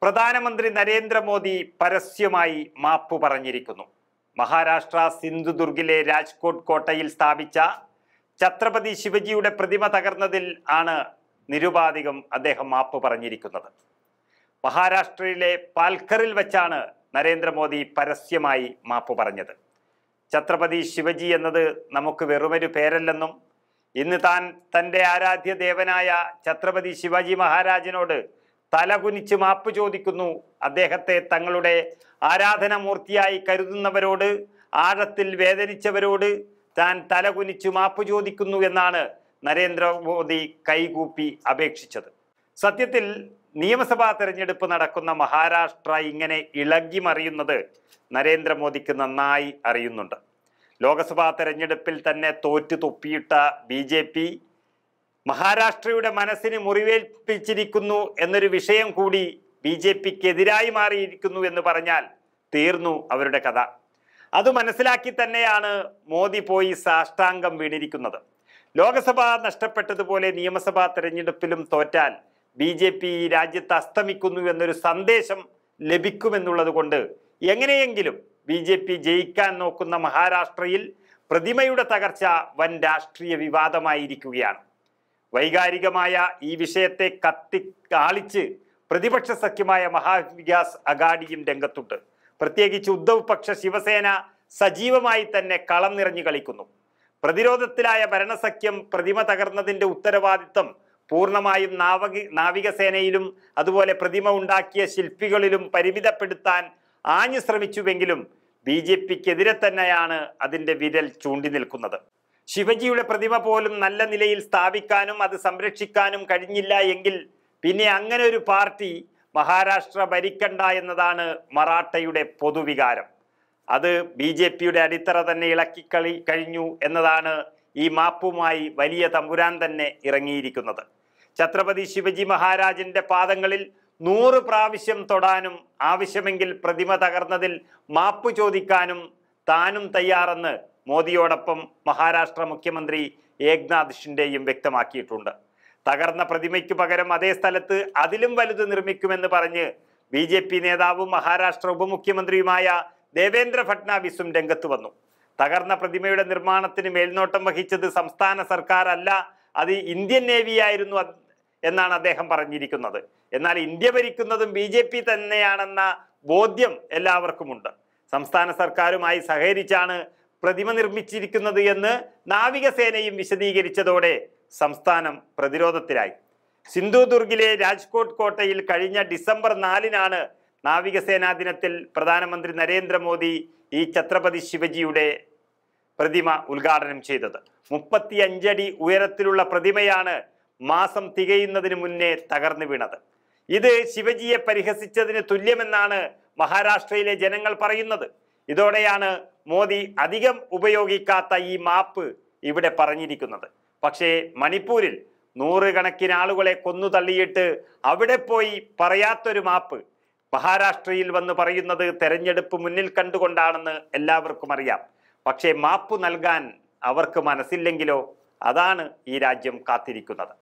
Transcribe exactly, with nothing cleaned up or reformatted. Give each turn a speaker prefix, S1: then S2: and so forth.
S1: പ്രധാനമന്ത്രി നരേന്ദ്രമോദി പരസ്യമായി മാപ്പ് പറഞ്ഞിരിക്കുന്നു. മഹാരാഷ്ട്ര സിന്ധുദുർഗിലെ രാജ്കോട്ട് കോട്ടയിൽ സ്ഥാപിച്ച ഛത്രപതി ശിവജിയുടെ പ്രതിമ തകർന്നതിൽ ആണ് നിരുപാധികം അദ്ദേഹം മാപ്പ് പറഞ്ഞിരിക്കുന്നത്. മഹാരാഷ്ട്രയിലെ പാൽക്കറിൽ വെച്ചാണ് നരേന്ദ്രമോദി പരസ്യമായി മാപ്പ് പറഞ്ഞത്. ഛത്രപതി ശിവജി എന്നത് നമുക്ക് വെറുമൊരു പേരല്ലെന്നും ഇന്ന് താൻ തൻ്റെ ആരാധ്യ ദേവനായ ഛത്രപതി ശിവാജി മഹാരാജിനോട് തലകുനിച്ച് മാപ്പ് ചോദിക്കുന്നു, അദ്ദേഹത്തെ തങ്ങളുടെ ആരാധനാമൂർത്തിയായി കരുതുന്നവരോട്, ആഴത്തിൽ വേദനിച്ചവരോട് താൻ തലകുനിച്ച് മാപ്പ് ചോദിക്കുന്നു എന്നാണ് നരേന്ദ്രമോദി കൈകൂപ്പി അപേക്ഷിച്ചത്. സത്യത്തിൽ നിയമസഭാ തെരഞ്ഞെടുപ്പ് നടക്കുന്ന മഹാരാഷ്ട്ര ഇങ്ങനെ ഇളകി മറിയുന്നത് നരേന്ദ്രമോദിക്ക് നന്നായി അറിയുന്നുണ്ട്. ലോക്സഭാ തെരഞ്ഞെടുപ്പിൽ തന്നെ തോറ്റു തൊപ്പിയിട്ട ബി ജെ പി മഹാരാഷ്ട്രയുടെ മനസ്സിന് മുറിവേൽപ്പിച്ചിരിക്കുന്നു എന്നൊരു വിഷയം കൂടി ബി ജെ പിക്ക് എതിരായി മാറിയിരിക്കുന്നു എന്ന് പറഞ്ഞാൽ തീർന്നു അവരുടെ കഥ. അത് മനസ്സിലാക്കി തന്നെയാണ് മോദി പോയി സാഷ്ടാംഗം വീണിരിക്കുന്നത്. ലോക്സഭ നഷ്ടപ്പെട്ടതുപോലെ നിയമസഭാ തെരഞ്ഞെടുപ്പിലും തോറ്റാൽ ബി ജെ പി ഈ രാജ്യത്ത് അസ്തമിക്കുന്നു എന്നൊരു സന്ദേശം ലഭിക്കുമെന്നുള്ളത് കൊണ്ട് എങ്ങനെയെങ്കിലും ബി ജെ പി ജയിക്കാൻ നോക്കുന്ന മഹാരാഷ്ട്രയിൽ പ്രതിമയുടെ തകർച്ച വൻ രാഷ്ട്രീയ വിവാദമായിരിക്കുകയാണ്. വൈകാരികമായ ഈ വിഷയത്തെ കത്തി കാളിച്ച് പ്രതിപക്ഷ സഖ്യമായ മഹാവികാസ് അഘാഡിയും രംഗത്തുണ്ട്. പ്രത്യേകിച്ച് ഉദ്ധവ് പക്ഷ ശിവസേന സജീവമായി തന്നെ കളം നിറഞ്ഞു കളിക്കുന്നു. പ്രതിരോധത്തിലായ ഭരണസഖ്യം പ്രതിമ തകർന്നതിന്റെ ഉത്തരവാദിത്തം പൂർണ്ണമായും നാവിക നാവികസേനയിലും അതുപോലെ പ്രതിമ ഉണ്ടാക്കിയ ശില്പികളിലും പരിമിതപ്പെടുത്താൻ ആഞ്ഞു ശ്രമിച്ചുവെങ്കിലും ബി ജെ പിക്കെതിരെ തന്നെയാണ് അതിൻ്റെ വിരൽ ചൂണ്ടി നിൽക്കുന്നത്. ശിവജിയുടെ പ്രതിമ പോലും നല്ല നിലയിൽ സ്ഥാപിക്കാനും അത് സംരക്ഷിക്കാനും കഴിഞ്ഞില്ല എങ്കിൽ പിന്നെ അങ്ങനെ ഒരു പാർട്ടി മഹാരാഷ്ട്ര ഭരിക്കണ്ട എന്നതാണ് മറാഠയുടെ പൊതുവികാരം. അത് ബി ജെ പിയുടെ അടിത്തറ തന്നെ ഇളക്കിക്കളി കഴിഞ്ഞു എന്നതാണ് ഈ മാപ്പുമായി വലിയ തമ്പുരാൻ തന്നെ ഇറങ്ങിയിരിക്കുന്നത്. ഛത്രപതി ശിവജി മഹാരാജിന്റെ പാദങ്ങളിൽ നൂറ് പ്രാവശ്യം തൊടാനും ആവശ്യമെങ്കിൽ പ്രതിമ തകർന്നതിൽ മാപ്പ് ചോദിക്കാനും താനും തയ്യാറെന്ന് മോദിയോടൊപ്പം മഹാരാഷ്ട്ര മുഖ്യമന്ത്രി ഏക്നാഥ് ഷിൻഡെയും വ്യക്തമാക്കിയിട്ടുണ്ട്. തകർന്ന പ്രതിമയ്ക്ക് പകരം അതേ സ്ഥലത്ത് അതിലും വലുത് നിർമ്മിക്കുമെന്ന് പറഞ്ഞ് ബി ജെ പി നേതാവും മഹാരാഷ്ട്ര ഉപമുഖ്യമന്ത്രിയുമായ ദേവേന്ദ്ര ഫട്നാവിസും രംഗത്ത് വന്നു. തകർന്ന പ്രതിമയുടെ നിർമ്മാണത്തിന് മേൽനോട്ടം വഹിച്ചത് സംസ്ഥാന സർക്കാർ അല്ല, അത് ഇന്ത്യൻ നേവി ആയിരുന്നു എന്നാണ് അദ്ദേഹം പറഞ്ഞിരിക്കുന്നത്. എന്നാൽ ഇന്ത്യ ഭരിക്കുന്നതും ബി ജെ പി തന്നെയാണെന്ന ബോധ്യം എല്ലാവർക്കുമുണ്ട്. സംസ്ഥാന സർക്കാരുമായി സഹകരിച്ചാണ് പ്രതിമ നിർമ്മിച്ചിരിക്കുന്നത് എന്ന് നാവികസേനയും വിശദീകരിച്ചതോടെ സംസ്ഥാനം പ്രതിരോധത്തിലായി. സിന്ധുദുർഗിലെ രാജ്കോട്ട് കോട്ടയിൽ കഴിഞ്ഞ ഡിസംബർ നാലിനാണ് നാവികസേനാ ദിനത്തിൽ പ്രധാനമന്ത്രി നരേന്ദ്രമോദി ഈ ഛത്രപതി ശിവജിയുടെ പ്രതിമ ഉദ്ഘാടനം ചെയ്തത്. മുപ്പത്തി അഞ്ചടി ഉയരത്തിലുള്ള പ്രതിമയാണ് മാസം തികയുന്നതിന് മുന്നേ തകർന്നു വീണത്. ഇത് ശിവജിയെ പരിഹസിച്ചതിന് തുല്യമെന്നാണ് മഹാരാഷ്ട്രയിലെ ജനങ്ങൾ പറയുന്നത്. ഇതോടെയാണ് മോദി അധികം ഉപയോഗിക്കാത്ത ഈ മാപ്പ് ഇവിടെ പറഞ്ഞിരിക്കുന്നത്. പക്ഷേ മണിപ്പൂരിൽ നൂറുകണക്കിന് ആളുകളെ കൊന്നു തള്ളിയിട്ട് അവിടെ പോയി പറയാത്തൊരു മാപ്പ് മഹാരാഷ്ട്രയിൽ വന്ന് പറയുന്നത് തെരഞ്ഞെടുപ്പ് മുന്നിൽ കണ്ടുകൊണ്ടാണെന്ന് എല്ലാവർക്കും അറിയാം. പക്ഷേ മാപ്പ് നൽകാൻ അവർക്ക് മനസ്സില്ലെങ്കിലോ? അതാണ് ഈ രാജ്യം കാത്തിരിക്കുന്നത്.